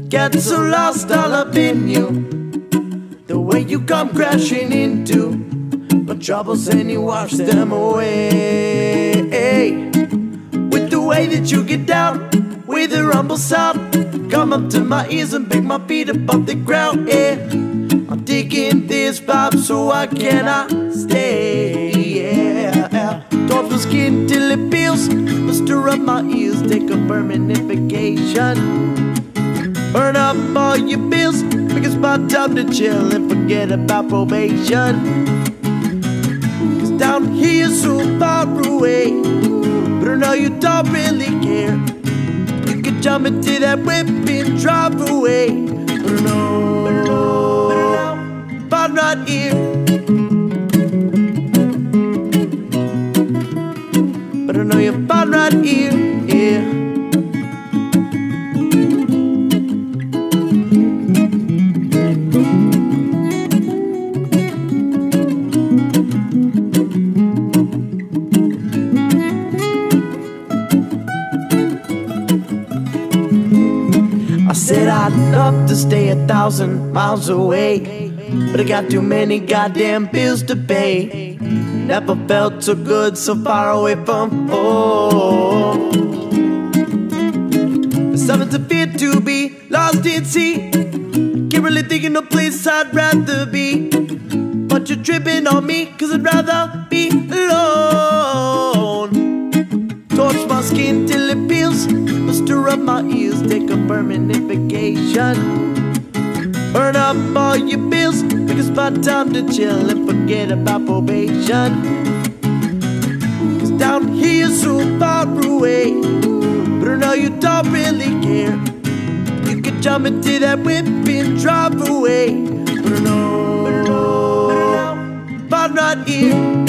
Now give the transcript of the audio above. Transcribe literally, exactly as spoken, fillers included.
Get so lost all up in you, the way you come crashing into my troubles and you wash them away. With the way that you get down, with a rumble sound, come up to my ears and pick my feet up off the ground. Yeah, I'm digging this vibe, so I cannot stay. Yeah, torch my skin till it peels, stir up my ears, take a permanent vacation. Burn up all your bills, make it's my time to chill and forget about probation. Cause down here so far away, but I know you don't really care. You can jump into that whip and drive away. But I know, but I'm not here. But I know you're fine right here, yeah. I said I'd love to stay a thousand miles away, but I got too many goddamn bills to pay. Never felt so good, so far away from home. There's something to fear to be lost in sea. Can't really think of no place I'd rather be. But you're tripping on me, cause I'd rather be alone. Torch my skin till it peels, stir up my ears, take a permanent vacation. Burn up all your bills, make it's my time to chill and forget about probation. Cause down here so far away, but I know you don't really care. You can jump into that whip and drive away. But I know, but I'm not here.